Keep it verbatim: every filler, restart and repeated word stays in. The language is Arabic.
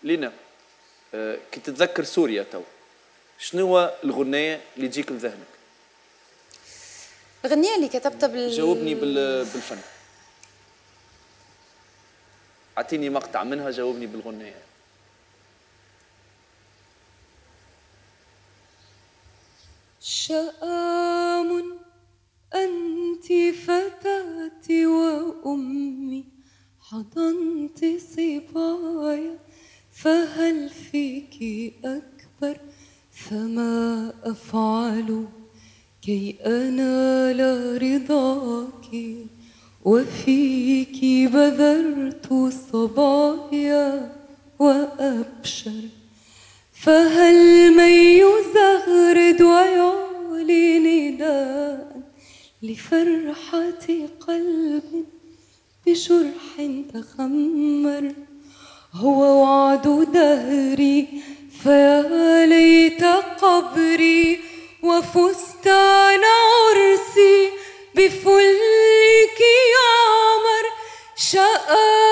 لينا آه كي تتذكر سوريا تو شنو هو الغنية اللي تجيك لذهنك؟ الغنية اللي كتبتها بال جاوبني بال... بالفن. اعطيني مقطع منها جاوبني بالغنية. شآم أنت فتاتي وأمي حضنت صبايا فهل فيك أكبر فما أفعل كي أنال رضاك وفيك بذرت صبايا وأبشر فهل من يزغرد ويعلي نداء لفرحة قلب بجرح تخمر هو وعد دهري فيا ليت قبري وفستان عرسي بفلك يعمر شقا